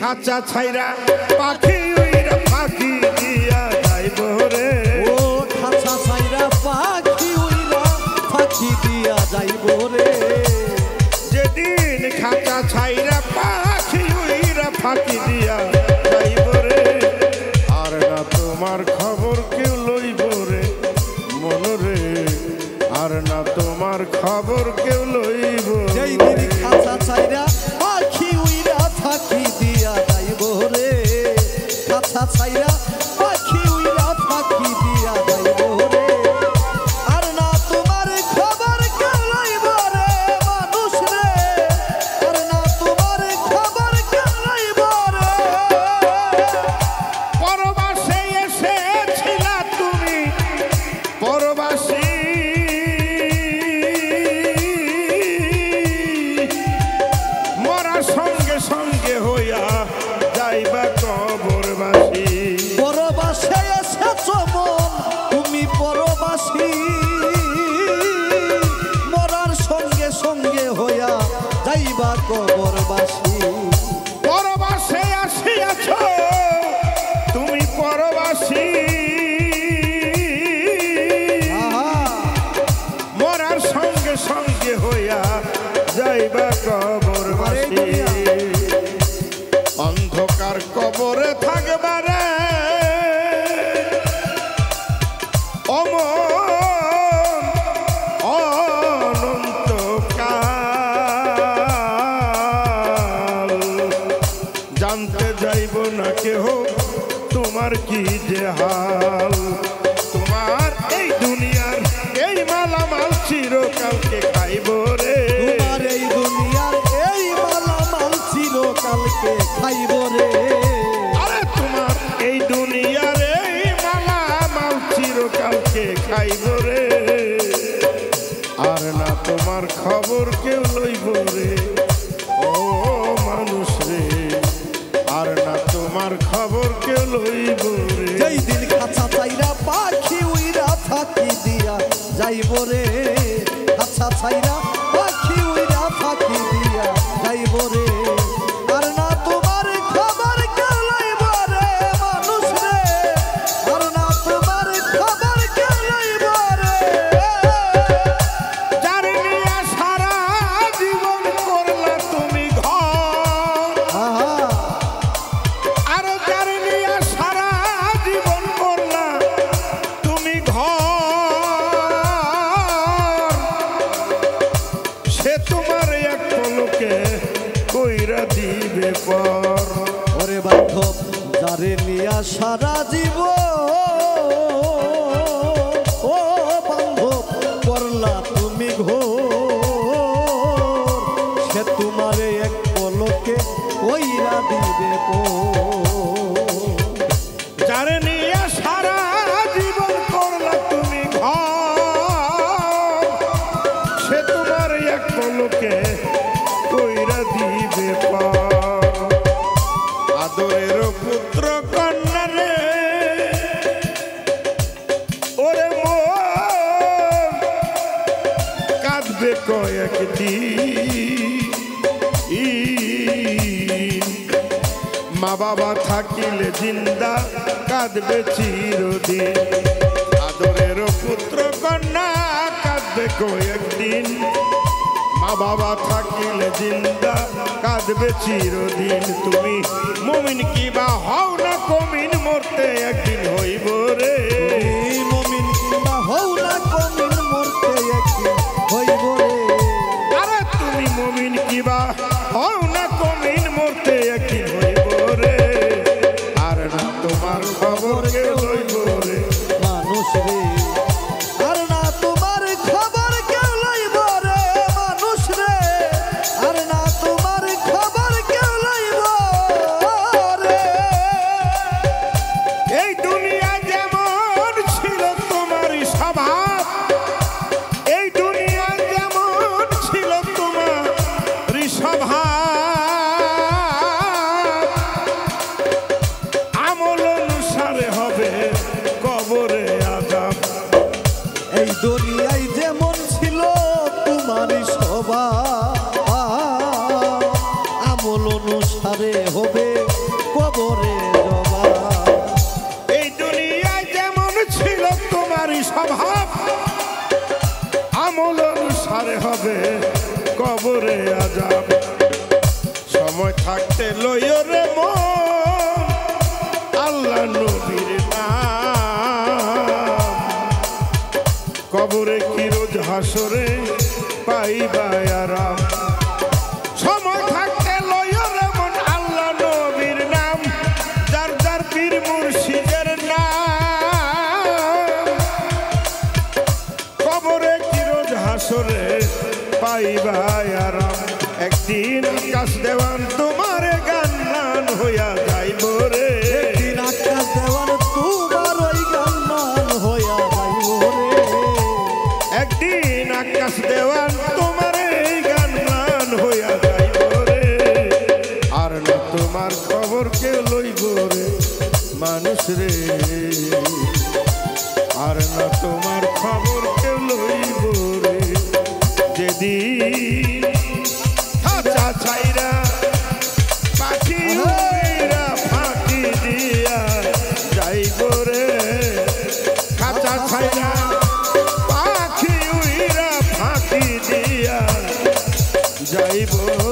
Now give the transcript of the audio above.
খাঁচা ছাইরা পাখি উইরা ফাঁকি দিয়া যাইব রে। ও খাঁচা ছাইরা পাখি উইরা ফাঁকি দিয়া যাইব রে। যেদিন খাঁচা ছাইরা পাখি উইরা ফাঁকি দিয়া যাইব রে। আর না তোমার খবর কেউ লইব রে মন রে। আর না তোমার খবর কেউ লইব। যেই দিন খাঁচা ছাইরা পাখি উইরা ফাঁকি দিয়া যাইব রে। খাঁচা ছাইরা পাখি উইরা ফাঁকি দিয়া যাইব রে। আর না তোমার খবর কেউ লইব রে মানুষ রে। আর না তোমার খবর কেউ লইব রে। পরবাসে এসেছিলা তুমি পরবাসী। মরার সঙ্গে সঙ্গে হইয়া যাইবা কবরবাসী। পরবাসে এসেছ মন তুমি পরবাসী। মরার সঙ্গে সঙ্গে হইয়া যাইবা কবরবাসী। পরবাসে আসিয়াছ তুমি পরবাসী। মরার সঙ্গে সঙ্গে হইয়া যাইবা কবরবাসী। অন্ধকার কবরে থাকবারে অমন অনন্তকাল। জানতে যাইব না কেহ তোমার কি যে হাল। তোমার এই দুনিয়ার এই মালামাল চিরকালকে খাইব রে। তোমার এই দুনিয়ার এই মালামাল চিরকালকে খাইব রে। আরে তোমার এই দুনিয়ার এই মালামাল চিরকালকে খাইব রে। আর না তোমার খবর কেউ লইব রে ও মানুষ রে। আর না তোমার খবর কেউ লইব রে। যেই দিন খাঁচা ছাইরা পাখি উইরা ফাঁকি দিয়া যাইব রে। খাঁচা ছাইরা পাখি উইরা ফাঁকি দিয়া যাইব রে। আর না তোমার খবর কেউ লইব রে মানুষ রে। আর না তোমার খবর কেউ লইব রে। যার নিয়া সারা জীবন করলা তুমি ঘর। আর যার নিয়া সারা জীবন করলা তুমি ঘর। সে তোমার এক পলকে কইরা দিবে পর। ওরে বান্ধব যারে নিয়া সারা জীব ও বান্ধব করলা তুমি ঘোর। সে তোমারে এক পলকে কইরা দিবে যার নিয়া সারা জীবন করলা তুমি ঘর। সে তোমার এক পলকে কইরা দিবে পর। আদরের পুত্র কন্যা রে ওরে মন কাঁদবে কয়েকদিন। মা বাবা থাকিলে জিন্দা কাঁদবে চিরদিন। আদরের পুত্র কন্যা কাঁদবে কয়েকদিন। মা বাবা থাকিলে জিন্দা কাঁদবে চিরদিন। তুমি মুমিন কিবা হও না কমিন মরতে একদিন হইব রে। মমিন কিংবা হও না কমিন মরতে একদিন হইব রে। আরে তুমি মুমিন কিবা হও না কমিন মরতে একদিন হইব রে। আর না তোমার খবর কেউ লইব রে মানুষ রে। আর না তোমার খবর কেউ লইব রে মানুষ রে। আর না তোমার খবর কেউ লইব রে। কবরে জবাব। এই দুনিয়ায় যেমন ছিল তোমারই স্বভাব, আমল অনুসারে হবে কবরে আযাব। সময় থাকতে লইও রে মন আল্লাহ নবীর নাম, কবরে কি রোজ হাসরে পাইবা আরাম। সময় থাকতে লইও রে মন আল্লাহ নবীর নাম, যার যার পীর মুর্শিদের নাম, কবরে কি রোজ হাসরে পাইবা আরাম। একদিন আকাশ দেওয়ান তোমার গান মান হইয়া যাইব রে, একদিন আকাশ দেওয়ান তোমার ওই গান হইয়া যাইব রে। একদিন আকাশ দেওয়ান তোমার এই গান মান হইয়া যাইব রে, আর না তোমার খবর কেউ লইব রে মানুষ রে, আর না তোমার খবর কেউ লইব রে। যেদিন খাঁচা ছাইরা পাখি উইরা ফাঁকি দিয়া যাইব রে, খাঁচা ছাইরা পাখি উইরা ফাঁকি দিয়া যাইব